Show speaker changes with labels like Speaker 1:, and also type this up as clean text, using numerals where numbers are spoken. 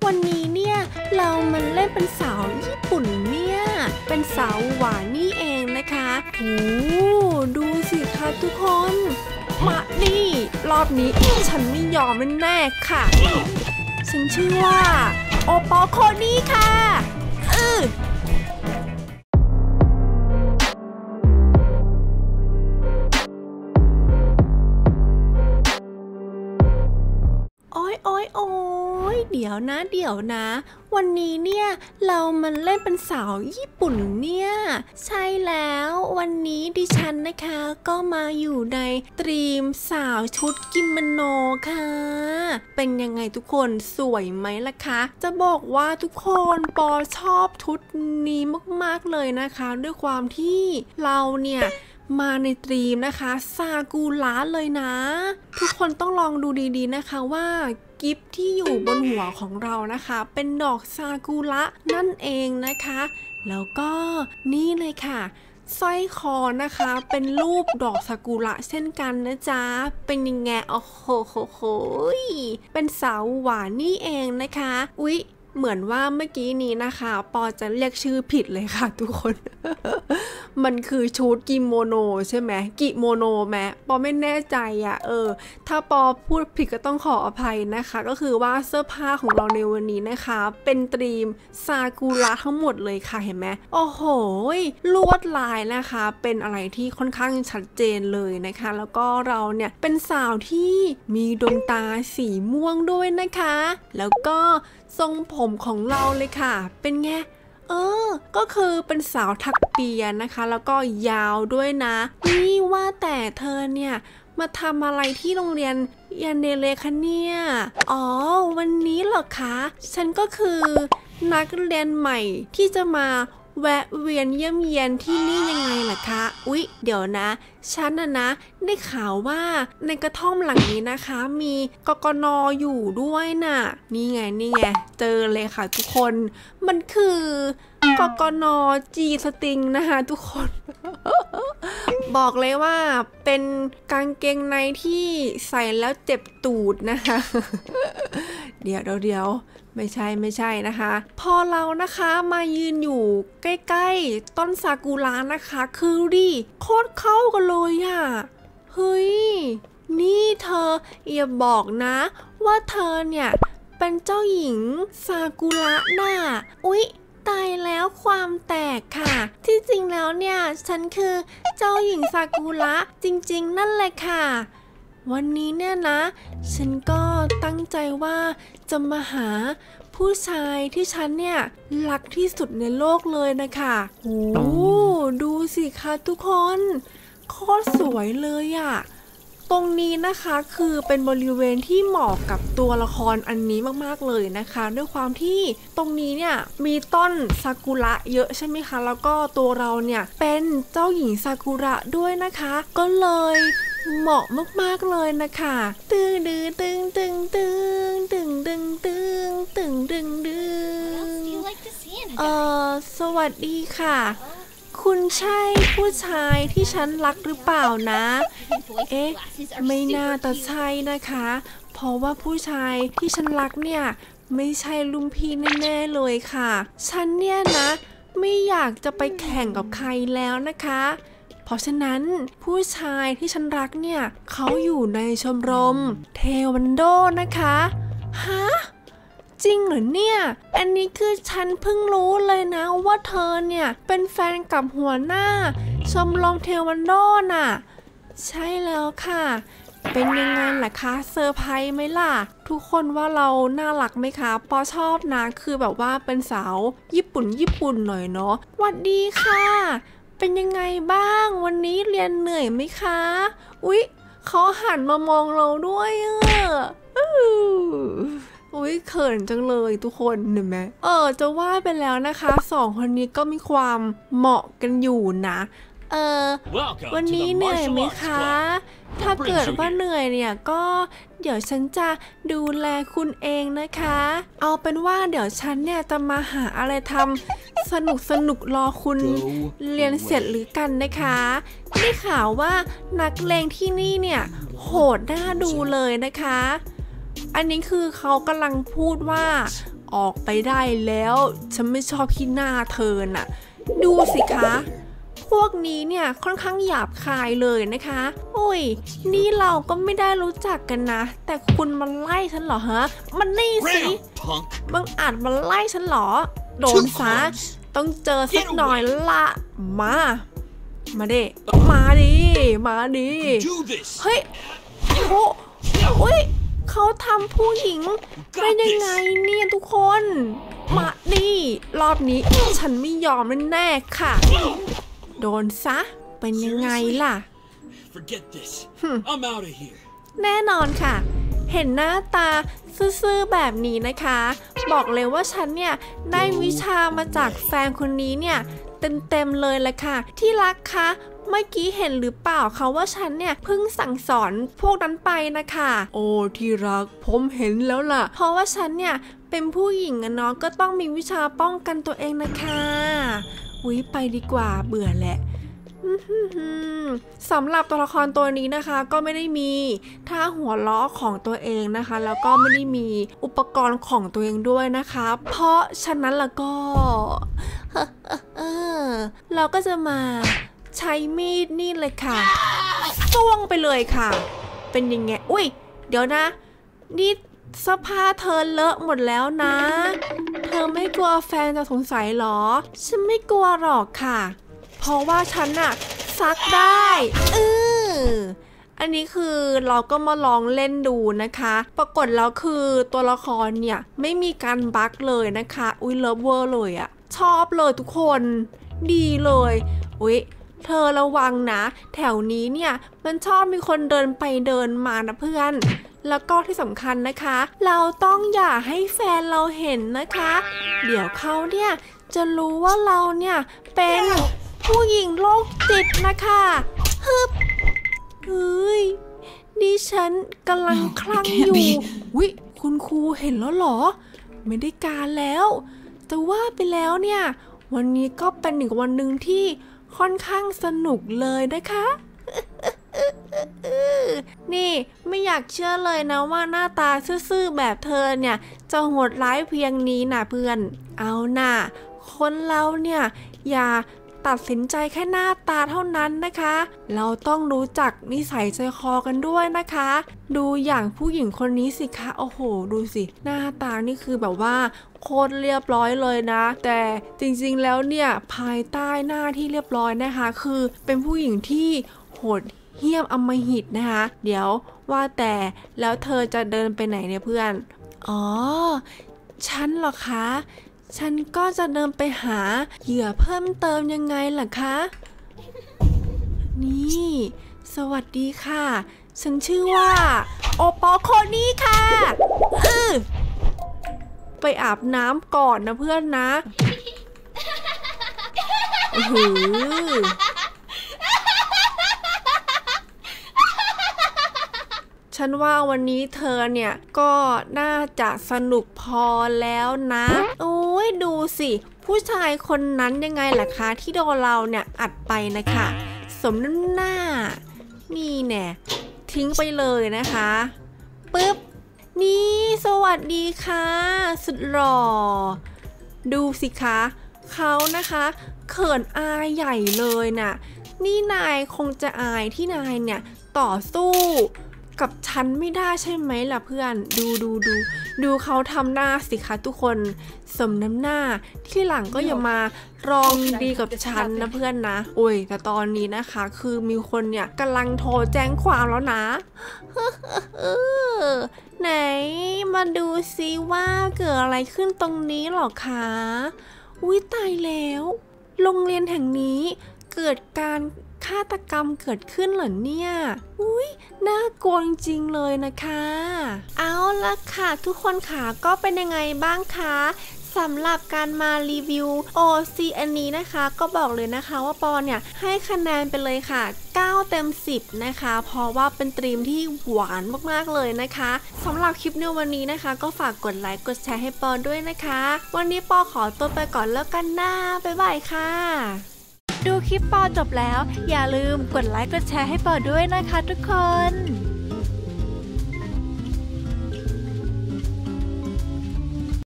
Speaker 1: วันนี้เนี่ยเรามันเล่นเป็นสาวญี่ปุ่นเนี่ยเป็นสาวหวานนี่เองนะคะโอ้ดูสิคะทุกคนมานี่รอบนี้ฉันไม่ยอมแน่ๆค่ะฉันชื่อว่าโอปอโคนี่ค่ะโอ้ยเดี๋ยวนะวันนี้เนี่ยเรามันเล่นเป็นสาวญี่ปุ่นเนี่ยใช่แล้ววันนี้ดิฉันนะคะก็มาอยู่ในตรีมสาวชุดกิโมโนค่ะเป็นยังไงทุกคนสวยไหมล่ะคะจะบอกว่าทุกคนปอชอบชุดนี้มากๆเลยนะคะด้วยความที่เราเนี่ยมาในตรีมนะคะซากุระเลยนะทุกคนต้องลองดูดีๆนะคะว่ากิฟที่อยู่บนหัวของเรานะคะเป็นดอกซากุระนั่นเองนะคะแล้วก็นี่เลยค่ะสร้อยคอนะคะเป็นรูปดอกซากุระเช่นกันนะจ๊ะเป็นยังไงโอ้โหเป็นสาวหวานนี่เองนะคะอุ๊ยเหมือนว่าเมื่อกี้นี้นะคะปอจะเรียกชื่อผิดเลยค่ะทุกคน มันคือชุดกิโมโนใช่ไหมกิโมโนแม้ปอไม่แน่ใจอ่ะถ้าปอพูดผิดก็ต้องขออภัยนะคะก็คือว่าเสื้อผ้าของเราในวันนี้นะคะเป็นตรีมซากุระทั้งหมดเลยค่ะเห็นไหมโอ้โหลวดลายนะคะเป็นอะไรที่ค่อนข้างชัดเจนเลยนะคะแล้วก็เราเนี่ยเป็นสาวที่มีดวงตาสีม่วงด้วยนะคะแล้วก็ทรงผมของเราเลยค่ะเป็นไงก็คือเป็นสาวถักเปียนะคะแล้วก็ยาวด้วยนะนี่ว่าแต่เธอเนี่ยมาทำอะไรที่โรงเรียนยันเดเลคะเนี่ยวันนี้เหรอคะฉันก็คือนักเรียนใหม่ที่จะมาแวะเวียนเยี่ยมเยียนที่นี่ยังไงล่ะคะอุ๊ยเดี๋ยวนะฉันนะได้ข่าวว่าในกระท่อมหลังนี้นะคะมีกกน.อยู่ด้วยน่ะนี่ไงเจอเลยค่ะทุกคนมันคือกกน.จีสติงนะคะทุกคน บอกเลยว่าเป็นกางเกงในที่ใส่แล้วเจ็บตูดนะคะ เดี๋ยวไม่ใช่นะคะพอเรานะคะมายืนอยู่ใกล้ๆต้นซากุระนะคะคือดิโคตรเข้ากันเลยอ่ะเฮ้ยนี่เธออย่าบอกนะว่าเธอเนี่ยเป็นเจ้าหญิงซากุระน่ะอุ๊ยตายแล้วความแตกค่ะที่จริงแล้วเนี่ยฉันคือเจ้าหญิงซากุระจริงๆนั่นแหละค่ะวันนี้เนี่ยนะฉันก็ตั้งใจว่าจะมาหาผู้ชายที่ฉันเนี่ยรักที่สุดในโลกเลยนะคะโอ้ดูสิคะทุกคนโคตรสวยเลยอะตรงนี้นะคะคือเป็นบริเวณที่เหมาะกับตัวละครอันนี้มากๆเลยนะคะด้วยความที่ตรงนี้เนี่ยมีต้นซากุระเยอะใช่ไหมคะแล้วก็ตัวเราเนี่ยเป็นเจ้าหญิงซากุระด้วยนะคะก็เลยเหมาะมากๆเลยนะคะตึงสวัสดีค่ะคุณใช่ผู้ชายที่ฉันรักหรือเปล่านะไม่น่าจะใช่นะคะเพราะว่าผู้ชายที่ฉันรักเนี่ยไม่ใช่ลุงพี่แน่ๆเลยค่ะฉันเนี่ยนะไม่อยากจะไปแข่งกับใครแล้วนะคะเพราะฉะนั้นผู้ชายที่ฉันรักเนี่ยเขาอยู่ในชมรมเทวันโดนะคะฮะจริงเหรอเนี่ยอันนี้คือฉันเพิ่งรู้เลยนะว่าเธอเนี่ยเป็นแฟนกับหัวหน้าชมรมเทวันโดน่ะใช่แล้วค่ะเป็นยังไงล่ะคะเซอร์ไพรส์ไหมล่ะทุกคนว่าเราน่ารักไหมคะปอชอบนะคือแบบว่าเป็นสาวญี่ปุ่นหน่อยเนาะสวัสดีค่ะเป็นยังไงบ้างวันนี้เรียนเหนื่อยไหมคะอุ๊ยเขาหันมามองเราด้วยอุ๊ยเขินจังเลยทุกคนเห็นไหมจะว่าไปแล้วนะคะสองคนนี้ก็มีความเหมาะกันอยู่นะวันนี้เหนื่อยไหมคะถ้าเกิดว่าเหนื่อยเนี่ยก็เดี๋ยวฉันจะดูแลคุณเองนะคะเอาเป็นว่าเดี๋ยวฉันเนี่ยจะมาหาอะไรทำสนุกรอคุณเรียนเสร็จหรือกันนะคะได้ข่าวว่านักเลงที่นี่เนี่ยโหดน่าดูเลยนะคะอันนี้คือเขากำลังพูดว่าออกไปได้แล้วฉันไม่ชอบขี้หน้าเธอน่ะดูสิคะพวกนี้เนี่ยค่อนข้างหยาบคายเลยนะคะโอ้ยนี่เราก็ไม่ได้รู้จักกันนะแต่คุณมาไล่ฉันเหรอฮะมันนี่สิบังอาจมาไล่ฉันเหรอโดนซะต้องเจอสักหน่อยละมาดิเฮ้ยโอ้ยเขาทำผู้หญิงได้ยังไงเนี่ยทุกคนมาดิรอบนี้ฉันไม่ยอมแน่ๆค่ะโดนซะเป็นยังไงล่ะแน่นอนค่ะเห็นหน้าตาซื่อๆแบบนี้นะคะบอกเลยว่าฉันเนี่ยได้วิชามาจากแฟนคนนี้เนี่ยเต็มเลยแหละค่ะที่รักคะเมื่อกี้เห็นหรือเปล่าคะว่าฉันเนี่ยเพิ่งสั่งสอนพวกนั้นไปนะคะโอ้ที่รักผมเห็นแล้วล่ะเพราะว่าฉันเนี่ยเป็นผู้หญิงอะเนาะก็ต้องมีวิชาป้องกันตัวเองนะคะไปดีกว่าเบื่อแหละสำหรับตัวละครตัวนี้นะคะก็ไม่ได้มีท่าหัวล้อของตัวเองนะคะแล้วก็ไม่ได้มีอุปกรณ์ของตัวเองด้วยนะคะเพราะฉะนั้นแล้วก็เราก็จะมาใช้มีดนี่เลยค่ะจ้วงไปเลยค่ะเป็นยังไงเดี๋ยวนะนี่เสื้อผ้าเธอเลอะหมดแล้วนะเธอไม่กลัวแฟนจะสงสัยหรอฉันไม่กลัวหรอกค่ะเพราะว่าฉันน่ะซักได้อันนี้คือเราก็มาลองเล่นดูนะคะปรากฏแล้วคือตัวละครเนี่ยไม่มีการบั๊กเลยนะคะเลิฟเวอร์เลยอะชอบเลยทุกคนดีเลยเธอระวังนะแถวนี้เนี่ยมันชอบมีคนเดินไปเดินมานะเพื่อนแล้วก็ที่สำคัญนะคะเราต้องอย่าให้แฟนเราเห็นนะคะเดี๋ยวเขาเนี่ยจะรู้ว่าเราเนี่ยเป็นผู้หญิงโรคจิตนะคะดิฉันกำลังคลั่งอยู่คุณครูเห็นแล้วเหรอไม่ได้การแล้วแต่ว่าไปแล้วเนี่ยวันนี้ก็เป็นอีกวันหนึ่งที่ค่อนข้างสนุกเลยนะคะนี่ไม่อยากเชื่อเลยนะว่าหน้าตาซื่อๆแบบเธอเนี่ยจะโหดร้ายเพียงนี้นะเพื่อนเอาน่ะคนเราเนี่ยอย่าตัดสินใจแค่หน้าตาเท่านั้นนะคะเราต้องรู้จักนิสัยใจคอกันด้วยนะคะดูอย่างผู้หญิงคนนี้สิคะโอ้โหดูสิหน้าตานี่คือแบบว่าโคตรเรียบร้อยเลยนะแต่จริงๆแล้วเนี่ยภายใต้หน้าที่เรียบร้อยนะคะคือเป็นผู้หญิงที่โหดเหี้ยมอำมหิตนะคะเดี๋ยวว่าแต่แล้วเธอจะเดินไปไหนเนี่ยเพื่อนฉันเหรอคะฉันก็จะเดินไปหาเหยื่อเพิ่มเติมยังไงล่ะคะนี่สวัสดีค่ะฉันชื่อว่าโอปอโคนี่ค่ะไปอาบน้ำก่อนนะเพื่อนนะฉันว่าวันนี้เธอเนี่ยก็น่าจะสนุกพอแล้วนะดูสิผู้ชายคนนั้นยังไงล่ะคะที่โดนเราเนี่ยอัดไปนะคะสมน้ำหน้านี่แน่ทิ้งไปเลยนะคะปึ๊บนี่สวัสดีค่ะสุดหล่อดูสิคะเขานะคะเขินอายใหญ่เลยน่ะนี่นายคงจะอายที่นายเนี่ยต่อสู้กับฉันไม่ได้ใช่ไหมล่ะเพื่อนดูเขาทำหน้าสิคะทุกคนสมน้ำหน้าที่หลังก็อย่ามารองดีกับฉันนะเพื่อนนะแต่ตอนนี้นะคะคือมีคนเนี่ยกำลังโทรแจ้งความแล้วนะไหนมาดูซิว่าเกิดอะไรขึ้นตรงนี้หรอคะตายแล้วโรงเรียนแห่งนี้เกิดการฆาตกรรมเกิดขึ้นเหรอเนี่ยน่ากลัวจริงๆเลยนะคะเอาละค่ะทุกคนค่ะก็เป็นยังไงบ้างคะสำหรับการมารีวิว OC อันนี้นะคะก็บอกเลยนะคะว่าปอเนี่ยให้คะแนนไปเลยค่ะ9 เต็ม 10นะคะเพราะว่าเป็นธีมที่หวานมากๆเลยนะคะสำหรับคลิปในวันนี้นะคะก็ฝากกดไลค์กดแชร์ให้ปอด้วยนะคะวันนี้ปอขอตัวไปก่อนแล้วกันนะบ๊ายบายค่ะดูคลิปปอจบแล้วอย่าลืมกดไลค์กดแชร์ให้ปอด้วยนะคะทุกคน